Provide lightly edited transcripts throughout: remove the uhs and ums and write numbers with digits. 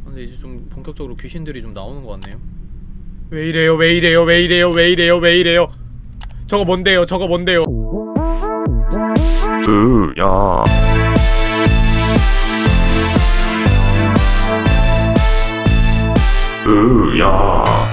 근데 이제 좀 본격적으로 귀신들이 좀 나오는 것 같네요. 왜 이래요, 왜 이래요, 왜 이래요, 왜 이래요, 왜 이래요. 저거 뭔데요, 저거 뭔데요. 야. 야.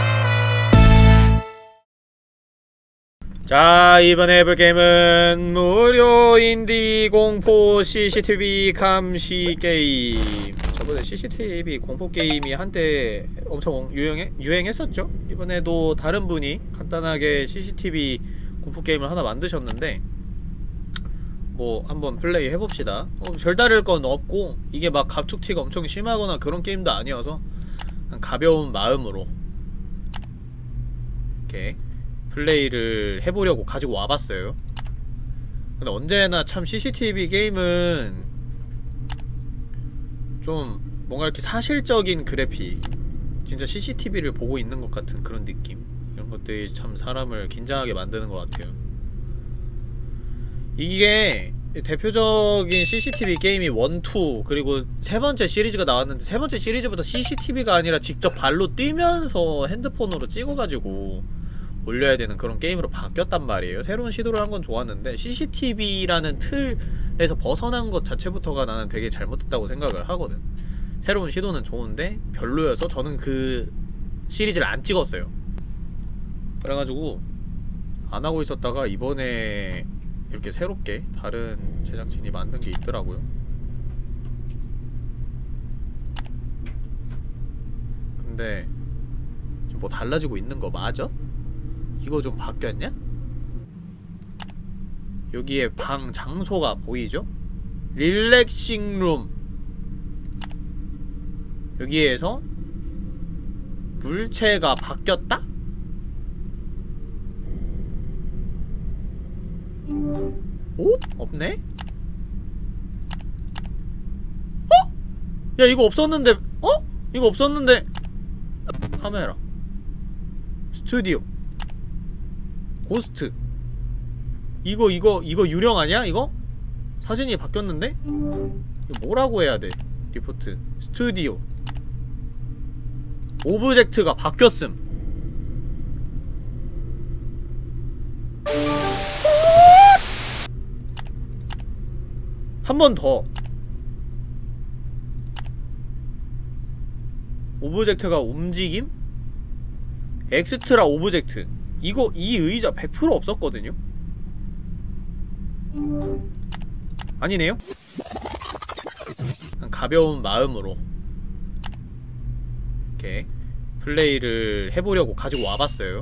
자, 이번에 해볼 게임은 무료 인디 공포 CCTV 감시 게임. 저번에 CCTV 공포 게임이 한때 엄청 유행했었죠? 이번에도 다른 분이 간단하게 CCTV 공포 게임을 하나 만드셨는데 뭐 한번 플레이 해봅시다. 별다를 건 없고 이게 막 갑툭튀가 엄청 심하거나 그런 게임도 아니어서 가벼운 마음으로 이렇게 플레이를 해보려고 가지고 와봤어요. 근데 언제나 참 CCTV 게임은 좀 뭔가 이렇게 사실적인 그래픽, 진짜 CCTV를 보고 있는 것 같은 그런 느낌, 이런 것들이 참 사람을 긴장하게 만드는 것 같아요. 이게 대표적인 CCTV 게임이 1, 2 그리고 세 번째 시리즈가 나왔는데, 세 번째 시리즈부터 CCTV가 아니라 직접 발로 뛰면서 핸드폰으로 찍어가지고 올려야 되는 그런 게임으로 바뀌었단 말이에요. 새로운 시도를 한 건 좋았는데 CCTV라는 틀에서 벗어난 것 자체부터가 나는 되게 잘못됐다고 생각을 하거든. 새로운 시도는 좋은데 별로여서 저는 그 시리즈를 안 찍었어요. 그래가지고 안 하고 있었다가 이번에 이렇게 새롭게 다른 제작진이 만든 게 있더라고요. 근데 좀 뭐 달라지고 있는 거 맞아? 이거 좀 바뀌었냐? 여기에 방 장소가 보이죠? 릴렉싱룸. 여기에서 물체가 바뀌었다? 옷? 없네? 어? 야, 이거 없었는데. 어? 이거 없었는데. 카메라, 스튜디오, 고스트. 이거 유령 아니야? 이거? 사진이 바뀌었는데? 이거 뭐라고 해야 돼? 리포트, 스튜디오, 오브젝트가 바뀌었음. 한 번 더. 오브젝트가 움직임? 엑스트라 오브젝트. 이거, 이 의자 100% 없었거든요? 아니네요? 가벼운 마음으로 이렇게 플레이를 해보려고 가지고 와봤어요.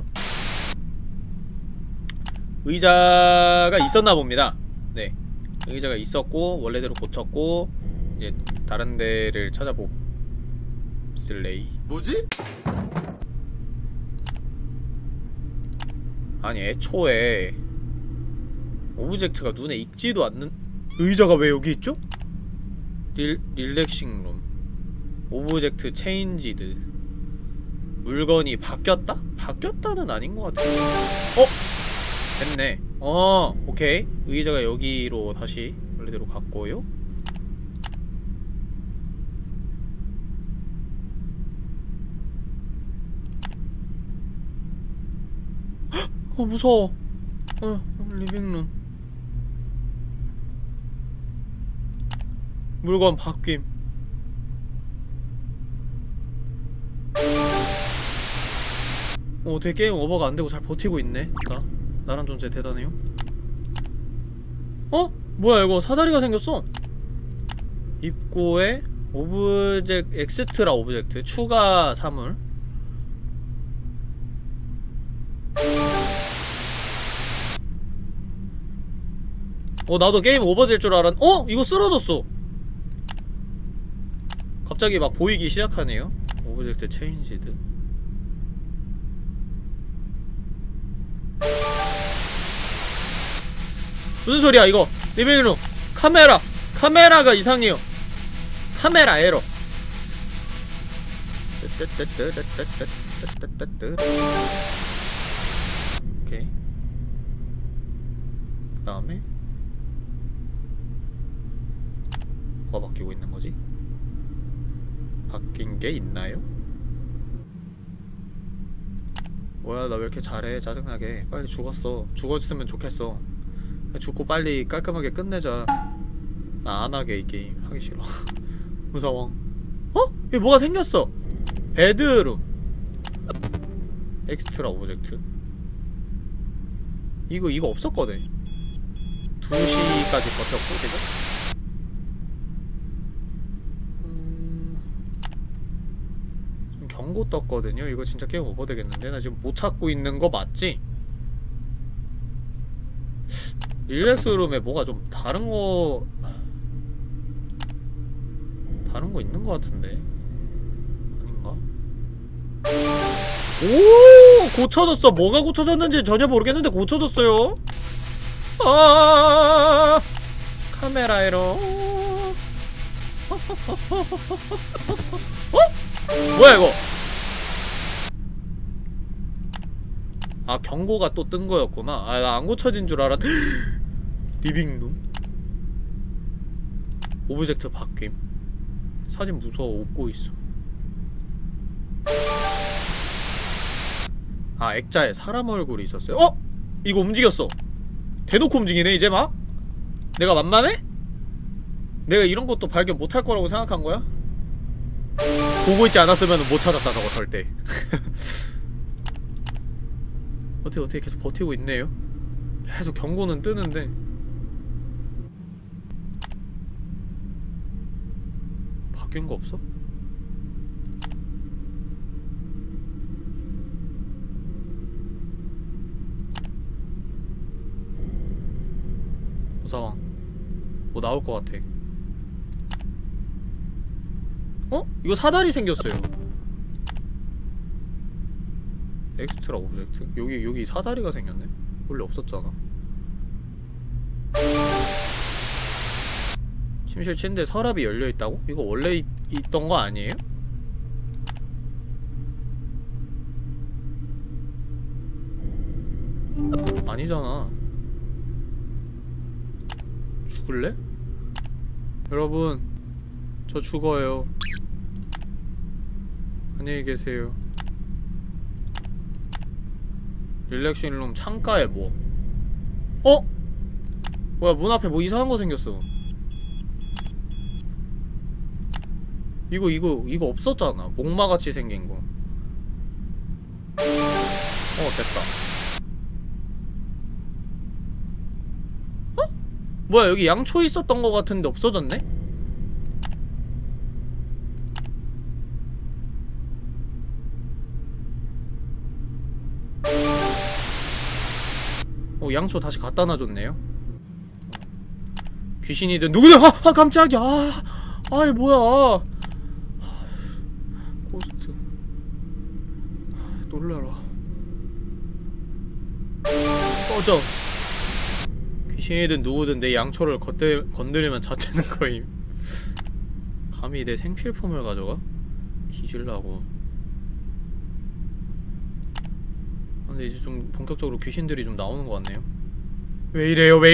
의자가 있었나 봅니다. 네, 의자가 있었고 원래대로 고쳤고 이제 다른 데를 찾아봅슬레이. 뭐지? 아니, 애초에 오브젝트가 눈에 익지도 않는 의자가 왜 여기 있죠? 릴렉싱룸, 오브젝트 체인지드, 물건이 바뀌었다? 바뀌었다는 아닌 것 같아요. 됐네. 오케이. 의자가 여기로 다시 원래대로 갔고요. 무서워. 리빙룸. 물건 바뀜. 되게 게임 오버가 안되고 잘 버티고 있네. 나란 존재 대단해요. 뭐야 이거 사다리가 생겼어. 입구에 엑스트라 오브젝트, 추가 사물. 나도 게임 오버될 줄 알았. 이거 쓰러졌어. 갑자기 막 보이기 시작하네요. 오브젝트 체인지드. 무슨 소리야 이거. 리빙룸 카메라가 이상해요. 카메라 에러. 오케이. 그 다음에 뭐가 바뀌고 있는 거지? 바뀐 게 있나요? 뭐야 나 왜 이렇게 잘해 짜증나게. 빨리 죽었어. 죽었으면 좋겠어. 죽고 빨리 깔끔하게 끝내자. 나 안하게 이 게임 하기 싫어. 무서워. 어? 여기 뭐가 생겼어. 베드룸 엑스트라 오브젝트. 이거 없었거든. 2시까지 버텼고 지금? 지금 경고 떴거든요. 이거 진짜 게임 오버 되겠는데? 나 지금 못 찾고 있는 거 맞지? 릴렉스룸에 뭐가 좀 다른 거 있는 거 같은데? 아닌가? 오! 고쳐졌어! 뭐가 고쳐졌는지 전혀 모르겠는데 고쳐졌어요? 아 카메라에로 어? 뭐야 이거? 아 경고가 또 뜬 거였구나. 아 나 안 고쳐진 줄 알았. 리빙룸 오브젝트 바뀜. 사진 무서워. 웃고 있어. 아 액자에 사람 얼굴이 있었어요. 어? 이거 움직였어. 대놓고 움직이네 이제 막? 내가 만만해? 내가 이런 것도 발견 못할 거라고 생각한 거야? 보고 있지 않았으면 못 찾았다 저거 절대. 어떻게 계속 버티고 있네요? 계속 경고는 뜨는데 바뀐 거 없어? 무사왕 뭐 나올 것 같아. 어? 이거 사다리 생겼어요. 엑스트라 오브젝트? 여기 사다리가 생겼네? 원래 없었잖아. 침실 침대에 서랍이 열려있다고? 이거 원래 있던 거 아니에요? 아니잖아. 죽을래? 여러분 저 죽어요. 안녕히 계세요. 릴렉싱룸 창가에 뭐? 어? 뭐야 문 앞에 뭐 이상한 거 생겼어. 이거 없었잖아. 목마같이 생긴 거. 됐다. 어? 뭐야 여기 양초 있었던 거 같은데 없어졌네? 양초 다시 갖다 놔줬네요. 귀신이든 누구든 깜짝이야. 아이 뭐야. 고스트 놀라라. 꺼져. 귀신이든 누구든 내 양초를 건드리면 자퇴는 거임. 감히 내 생필품을 가져가? 뒤질라고. 근데 이제 좀 본격적으로 귀신들이 좀 나오는 것 같네요. 왜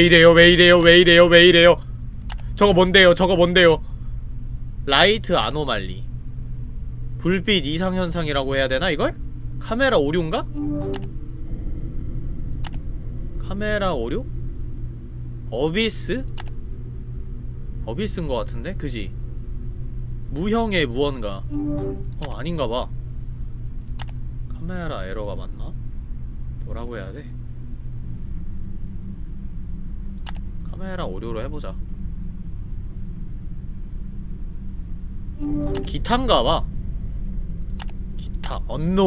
이래요? 저거 뭔데요? 라이트 아노말리. 불빛 이상현상이라고 해야 되나 이걸? 카메라 오류인가? 카메라 오류? 어비스? 어비스인 것 같은데? 그지? 무형의 무언가. 아닌가봐. 카메라 에러가 맞나? 뭐라고 해야 돼? 카메라 오류로 해보자. 기타인가봐. 기타 언노운.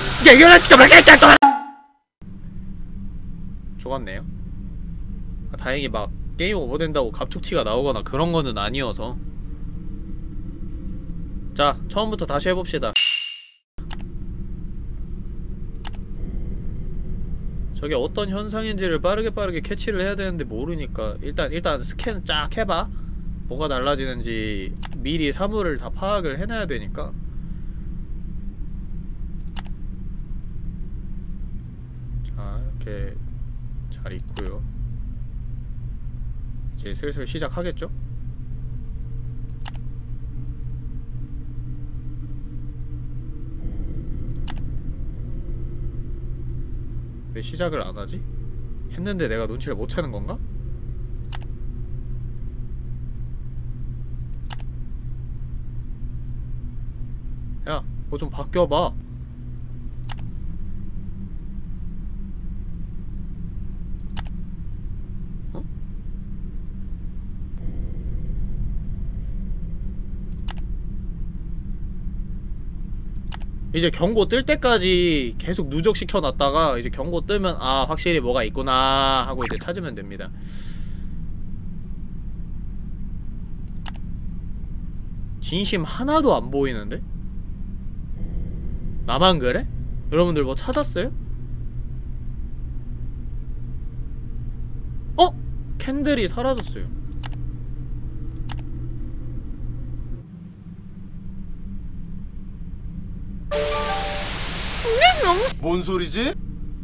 죽었네요. 다행히 막 게임 오버된다고 갑툭튀가 나오거나 그런 거는 아니어서. 자, 처음부터 다시 해봅시다. 저게 어떤 현상인지를 빠르게 캐치를 해야 되는데 모르니까 일단 스캔 쫙 해봐. 뭐가 달라지는지 미리 사물을 다 파악을 해놔야 되니까. 자, 이렇게 잘 있고요. 이제 슬슬 시작하겠죠? 왜 시작을 안하지? 했는데 내가 눈치를 못 채는 건가? 야, 뭐 좀 바뀌어봐. 어? 이제 경고 뜰 때까지 계속 누적시켜 놨다가 이제 경고 뜨면 아 확실히 뭐가 있구나 하고 이제 찾으면 됩니다. 진심 하나도 안 보이는데? 나만 그래? 여러분들 뭐 찾았어요? 어? 캔들이 사라졌어요. 뭔 소리지?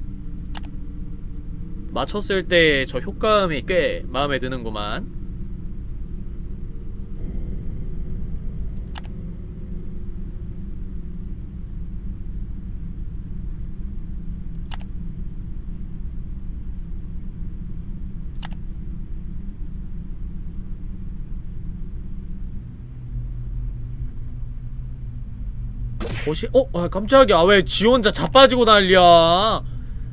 맞췄을 때 저 효과음이 꽤 마음에 드는구만. 아 깜짝이야. 아, 왜 지 혼자 자빠지고 난리야.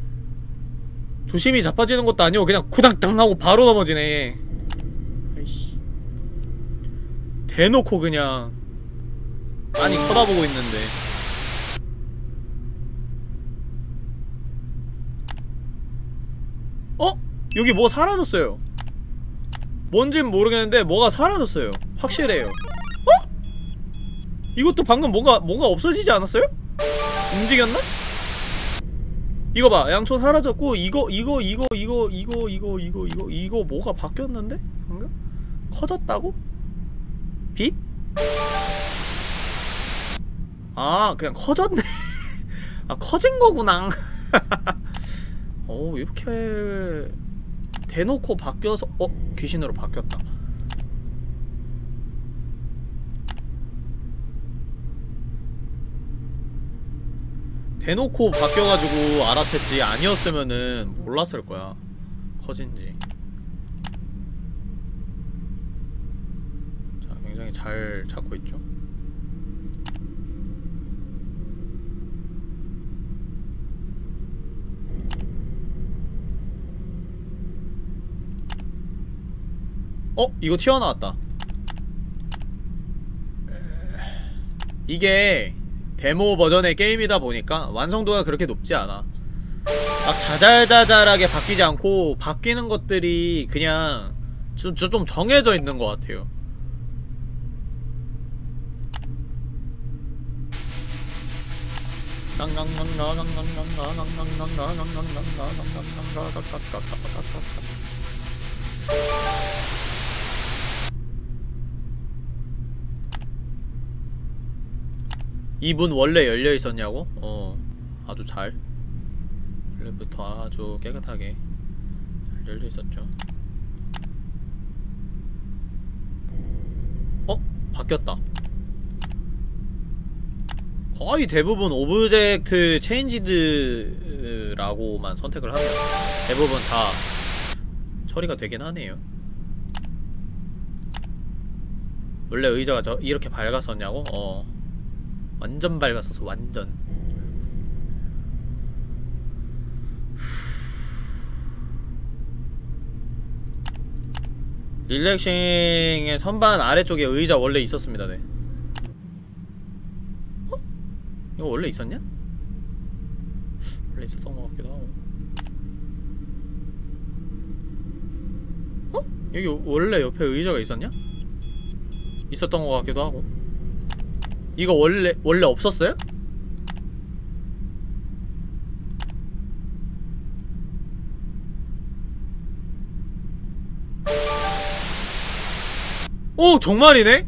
조심히 자빠지는 것도 아니고 그냥 쿠당당 하고 바로 넘어지네. 아이씨. 대놓고 그냥 아니 쳐다보고 있는데. 어? 여기 뭐 사라졌어요. 뭔진 모르겠는데 뭐가 사라졌어요. 확실해요. 어? 이것도 방금 뭔가 없어지지 않았어요? 움직였나? 이거 봐, 양초 사라졌고 이거 뭐가 바뀌었는데? 방금? 커졌다고? 빛? 아 그냥 커졌네. 아 커진 거구나. 이렇게 대놓고 바뀌어서 귀신으로 바뀌었다. 대놓고 바뀌어가지고 알아챘지. 아니었으면은 몰랐을 거야. 커진지. 자, 굉장히 잘 잡고 있죠. 이거 튀어나왔다. 이게 데모 버전의 게임이다 보니까 완성도가 그렇게 높지 않아. 막 자잘자잘하게 바뀌지 않고 바뀌는 것들이 그냥 좀 정해져 있는 것 같아요. 이 문 원래 열려있었냐고? 아주 잘 원래부터 아주 깨끗하게 잘 열려있었죠. 바뀌었다. 거의 대부분 오브젝트 체인지드라고만 선택을 하면 대부분 다 처리가 되긴 하네요. 원래 의자가 이렇게 밝았었냐고? 완전 밝았었어. 완전. 릴렉싱의 선반 아래쪽에 의자 원래 있었습니다. 네. 이거 원래 있었냐? 원래 있었던 것 같기도 하고. 여기 원래 옆에 의자가 있었냐? 있었던 것 같기도 하고. 이거 원래 없었어요? 정말이네?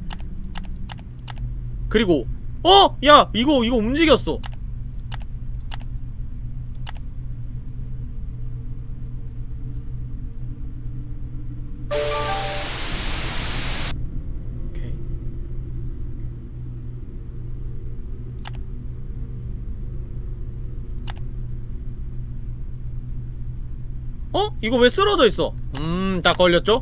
그리고 야! 이거 움직였어. 오케이. 어? 이거 왜 쓰러져 있어? 딱 걸렸죠?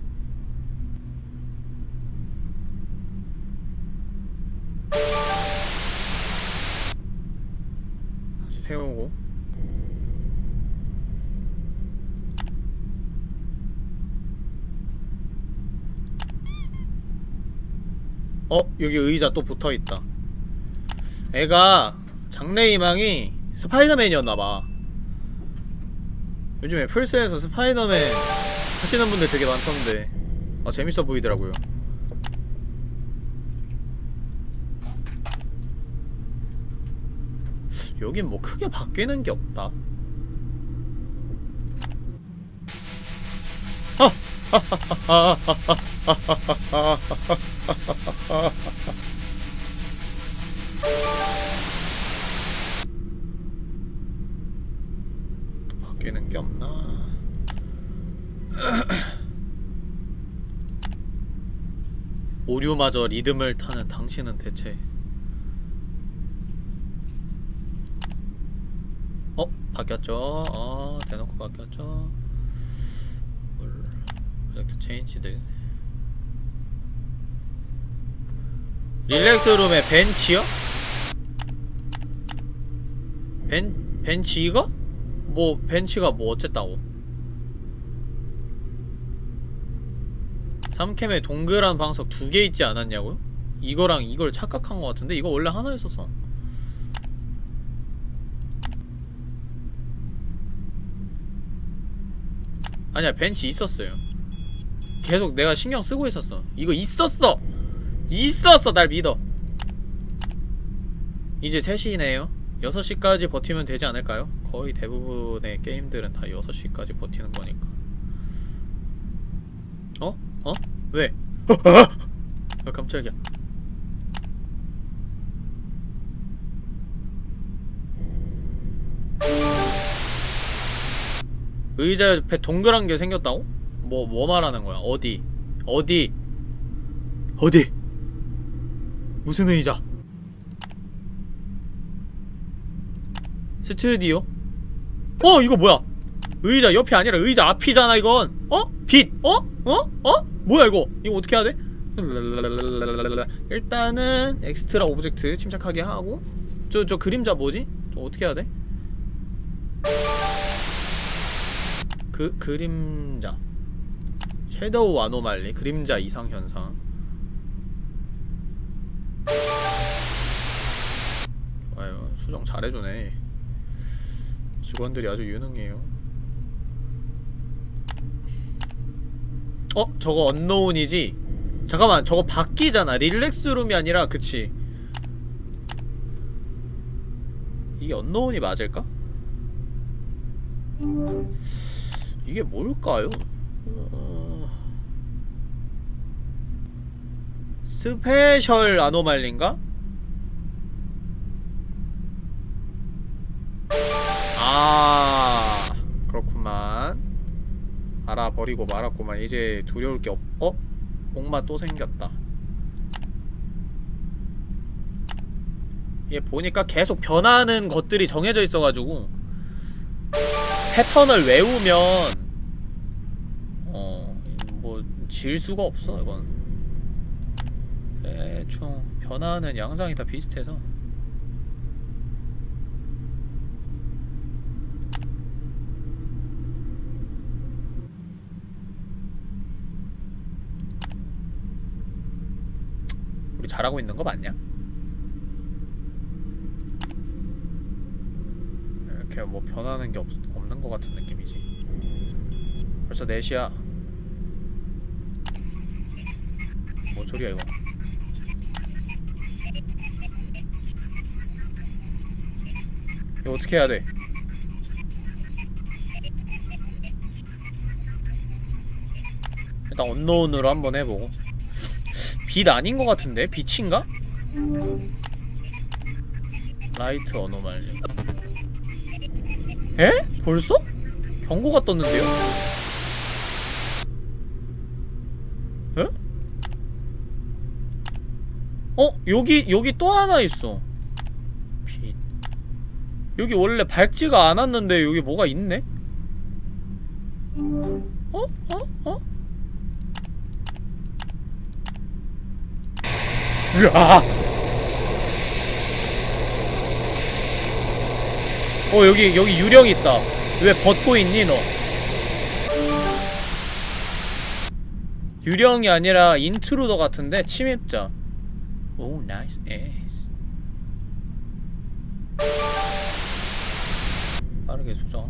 다시 세우고. 여기 의자 또 붙어있다. 애가 장래희망이 스파이더맨이었나봐. 요즘에 플스에서 스파이더맨 하시는 분들 되게 많던데 재밌어 보이더라고요. 여긴 뭐 크게 바뀌는 게 없다. 또 바뀌는 게 없나? 오류마저 리듬을 타는 당신은 대체 바뀌었죠? 대놓고 바뀌었죠? 프로젝트 체인지드. 릴렉스룸에 벤치요? 벤치 이거? 뭐 벤치가 뭐 어쨌다고? 3캠에 동그란 방석 2개 있지 않았냐고요? 이거랑 이걸 착각한 것 같은데? 이거 원래 하나 있었어. 아니야, 벤치 있었어요. 계속 내가 신경 쓰고 있었어. 이거 있었어! 있었어! 날 믿어. 이제 3시네요 6시까지 버티면 되지 않을까요? 거의 대부분의 게임들은 다 6시까지 버티는 거니까. 왜? 깜짝이야. 의자 옆에 동그란 게 생겼다고? 뭐 말하는 거야? 어디? 무슨 의자? 스튜디오? 이거 뭐야? 의자 옆이 아니라 의자 앞이잖아, 이건! 빛! 뭐야, 이거? 이거 어떻게 해야 돼? 일단은, 엑스트라 오브젝트 침착하게 하고, 저 그림자 뭐지? 저 어떻게 해야 돼? 그림자. 섀도우 아노말리, 그림자 이상 현상. 좋아요. 수정 잘해주네. 직원들이 아주 유능해요. 저거 언노운이지? 잠깐만, 저거 바뀌잖아. 릴렉스룸이 아니라, 그치? 이게 언노운이 맞을까? 이게 뭘까요? 스페셜 아노말리인가? 그렇구만. 알아버리고 말았구만. 이제 두려울 게 목마 또 생겼다. 얘 보니까 계속 변하는 것들이 정해져 있어가지고 패턴을 외우면 뭐 질 수가 없어. 이건 대충 변하는 양상이 다 비슷해서. 우리 잘하고 있는 거 맞냐? 이렇게 뭐 변하는 게 없는 거 같은 느낌이지. 벌써 4시야. 뭔 소리야 이거? 이거 어떻게 해야 돼? 일단 언노운으로 한번 해보고. 빛 아닌 것 같은데? 빛인가? 라이트 어노말리. 에? 벌써? 경고가 떴는데요? 에? 여기 또 하나 있어. 빛. 여기 원래 밝지가 않았는데 여기 뭐가 있네? 어? 어? 어? 으아! 여기 유령 있다. 왜 벗고 있니 너? 유령이 아니라 인트루더 같은데 침입자. 오 나이스 에이스. 빠르게 수정.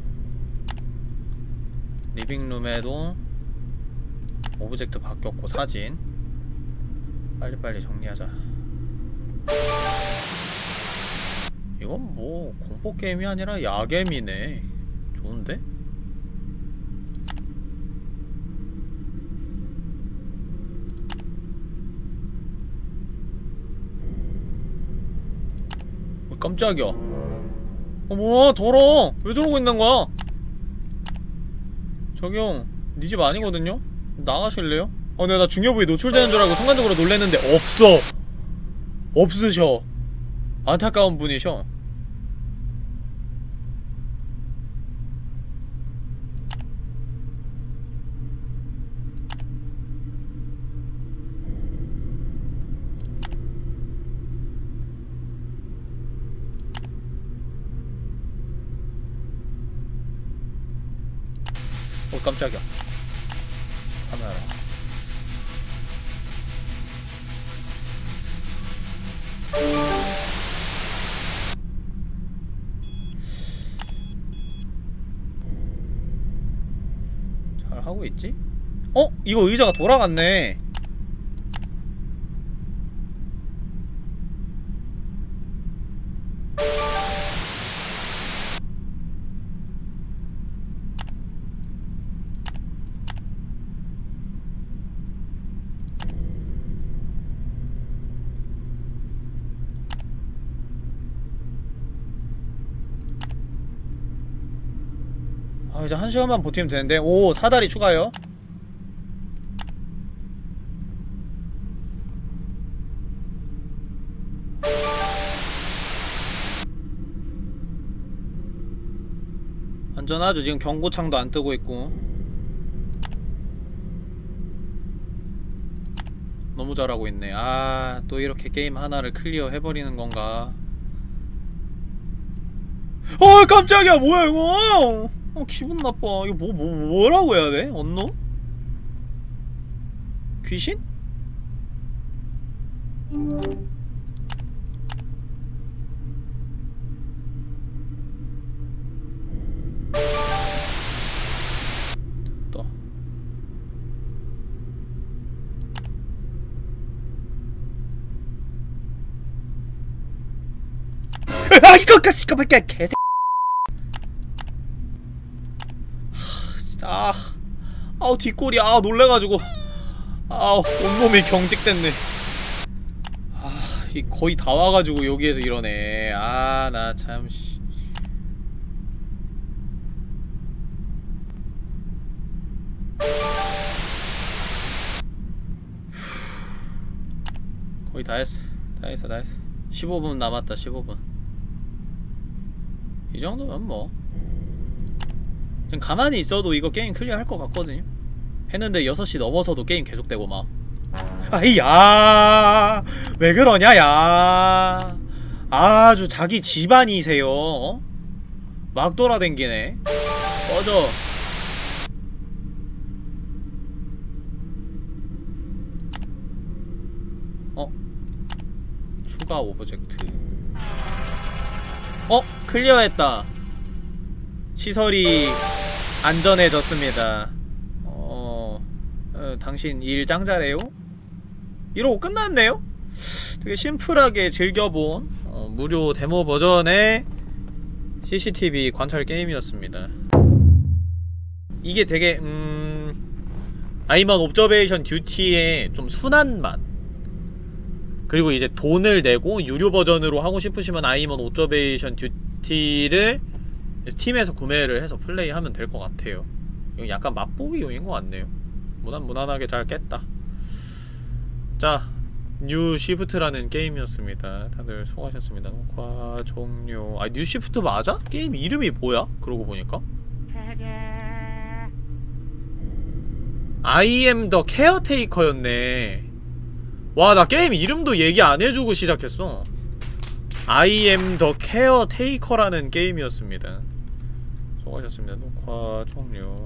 리빙룸에도 오브젝트 바뀌었고 사진 빨리빨리 정리하자. 이건 뭐 공포게임이 아니라 야겜이네. 좋은데? 깜짝이야. 뭐야 더러워. 왜 저러고 있는 거야? 저기 형, 니 집 아니거든요? 나가실래요? 내가 나 중요 부위 노출되는 줄 알고 순간적으로 놀랬는데 없어! 없으셔. 안타까운 분이셔. 깜짝이야. 카메라. 잘 하고 있지? 이거 의자가 돌아갔네. 이제 1시간만 버티면 되는데. 오, 사다리 추가요. 안전하죠. 지금 경고창도 안 뜨고 있고. 너무 잘하고 있네. 또 이렇게 게임 하나를 클리어 해버리는 건가. 깜짝이야. 뭐야 이거. 기분 나빠. 이거 뭐라고 해야 돼? 언노? 귀신? 됐다. 이거 까짓거밖에 개새. 뒷골이 놀래가지고 온몸이 경직됐네. 거의 다 와가지고 여기에서 이러네. 나 참 씨. 거의 다 했어. 15분 남았다. 15분. 이 정도면 뭐 지금 가만히 있어도 이거 게임 클리어 할 것 같거든요? 했는데 6시 넘어서도 게임 계속되고 막. 야, 왜 그러냐, 야. 아주 자기 집안이세요. 막 돌아댕기네. 꺼져. 추가 오브젝트. 클리어했다. 시설이 안전해졌습니다. 당신 일 짱 잘해요? 이러고 끝났네요? 되게 심플하게 즐겨본 무료 데모 버전의 CCTV 관찰 게임이었습니다. 이게 되게 아이먼 옵저베이션 듀티의 좀 순한 맛. 그리고 이제 돈을 내고 유료 버전으로 하고 싶으시면 아이먼 옵저베이션 듀티를 스팀에서 구매를 해서 플레이하면 될 것 같아요. 이거 약간 맛보기용인 것 같네요. 무난하게 잘 깼다. 자, 뉴 시프트라는 게임이었습니다. 다들 수고하셨습니다. 녹화 종료. 뉴 시프트 맞아? 게임 이름이 뭐야? 그러고 보니까 I am the caretaker였네. 와, 나 게임 이름도 얘기 안 해주고 시작했어. I am the caretaker라는 게임이었습니다. 수고하셨습니다. 녹화 종료.